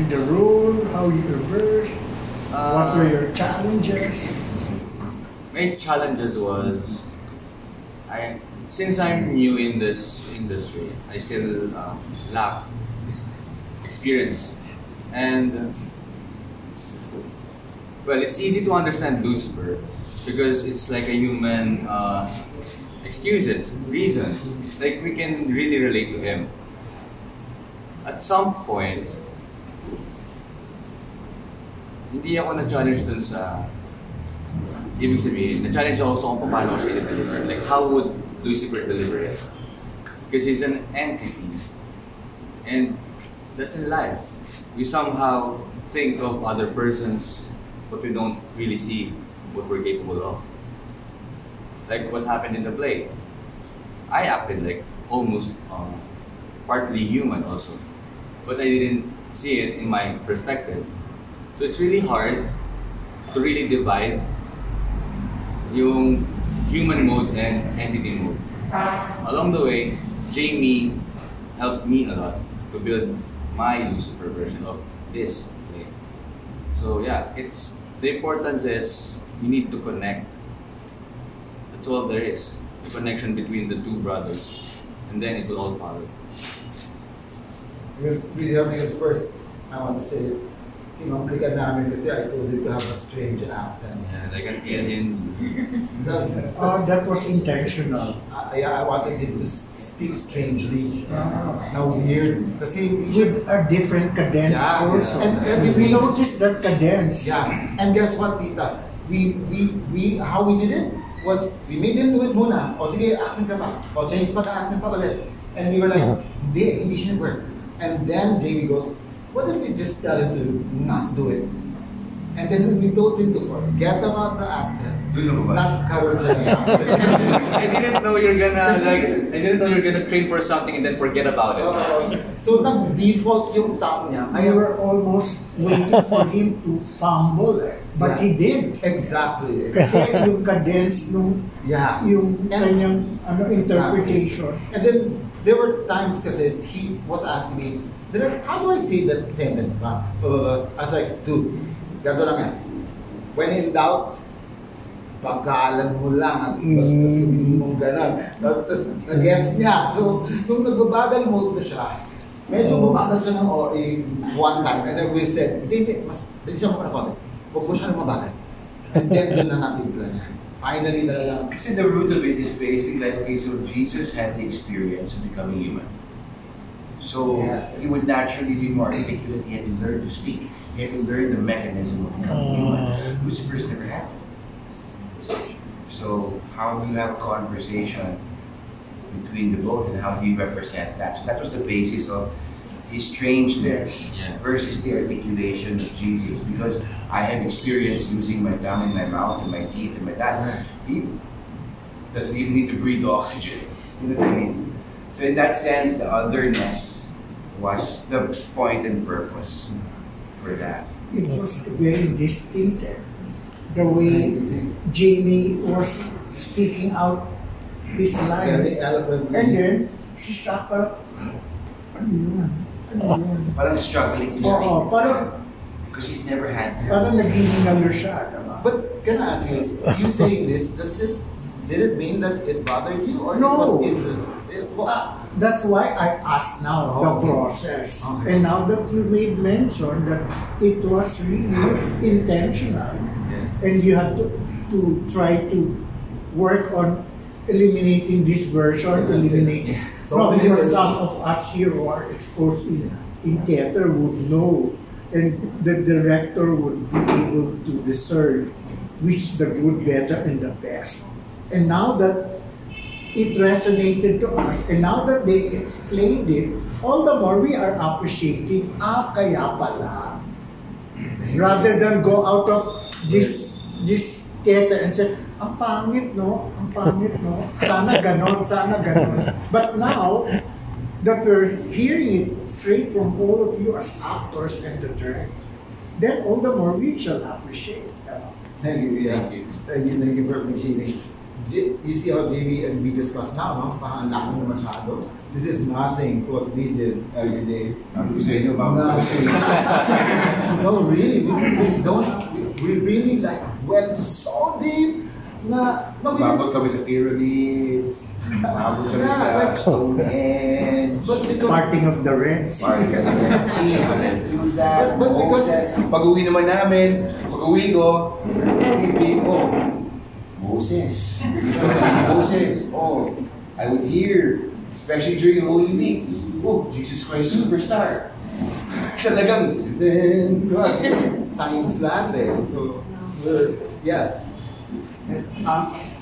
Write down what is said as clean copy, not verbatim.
The role, how you reversed, what were your challenges? My challenges was, since I'm new in this industry, I still lack experience. And well, it's easy to understand Lucifer because it's like a human excuses, reasons. Like we can really relate to him. At some point, hindi ako na-challenge dun sa ibig sabihin. Na-challenge ako sa kung paano siya i-deliver. Like how would Lucifer deliver it? Because he's an entity. And that's in life. We somehow think of other persons, but we don't really see what we're capable of. Like what happened in the play. I acted like almost partly human also. But I didn't see it in my perspective. So it's really hard to really divide yung human mode and entity mode. Along the way, Jamie helped me a lot to build my Lucifer version of this play. So yeah, the importance is you need to connect. That's all there is. The connection between the two brothers. And then it will all follow. Because first, I want to say, balikan namin kasi I told you to have a strange accent. Yeah, like an alien. That was intentional. I wanted him to speak strangely. Now weird. Kasi with a different cadence also. And we noticed that cadence. Yeah. And guess what, Tita? How we did it was, we made him do it muna. O sige, accent ka pa. O change pa ka, accent pa ulit. And we were like, hindi siya nag-work. And then Jamie goes, what if we just tell him to not do it? And then we told him to forget about the accent. Not courage the accent. I didn't know you're gonna train for something and then forget about it. So nag-default yung tao niya. I were almost waiting for him to fumble, but he didn't. Exactly. Kasi yung cadence nung yung kanyang interpretation. Exactly. And then there were times kasi he was asking me, how do I say that sentence ba? I was like, dude, ganito lang yan. When in doubt, pagkaalam mo lang, basta sabihin mong gano'n. Tapos nag-gets niya. So, nung nagbabagal mo na siya, medyo bumagal siya ng OA one time. And then we said, hindi, mas bilisan mo pa na konti. Huwag mo siya na mabagal. And then doon na natin plan niya. Finally talaga. Kasi the root of it is basically like, okay, so Jesus had the experience of becoming human. So he would naturally be more articulate. He had to learn to speak. He had to learn the mechanism of becoming human. Lucifer's never had that. So how do you have a conversation between the both and how do you represent that? So that was the basis of his strangeness versus the articulation of Jesus. Because I have experience using my tongue and my mouth and my teeth and my that. He doesn't even need to breathe oxygen. You know what I mean? So in that sense, the otherness was the point and purpose for that. It was very distinctive. The way Jamie was speaking out his lines. And then, si Saka, Parang struggling to speak. Because he's never had that. Parang naghihinalo siya. But can I ask you saying this, did it mean that it bothered you or No. it was That's why I asked now the process. Okay. And now that you made mention that it was really intentional, and you had to try to work on eliminating this version, because some of us here who are exposed in theater would know, and the director would be able to discern which the good, better, and the best. And now that it resonated to us, and now that they explained it, all the more we are appreciating, kaya pala. Rather than go out of this theater and say, ang pangit, no? Ang pangit, no? Sana ganon, sana ganon. But now that we're hearing it straight from all of you as actors and the director, then all the more we shall appreciate. Thank you. Thank you for appreciating. You see how Jamie and we discussed now, no? Parang ang laki na masyado. this is nothing to what we did every day. Sabi ko sa inyo, bago No, really, we don't. We really like went so deep. No, we Babot kami sa pyramids. Babot kami Yeah, sa like- Stonehenge. But because Parting of the Red Sea. Parang ka na Red Sea, Red Sea that. But because- Pag-uwi naman namin, pag-uwi ko, TV ko, Moses. Moses. Oh, I would hear, especially during Holy Week, oh, Jesus Christ Superstar. Talagang, science lahat eh. So, yes.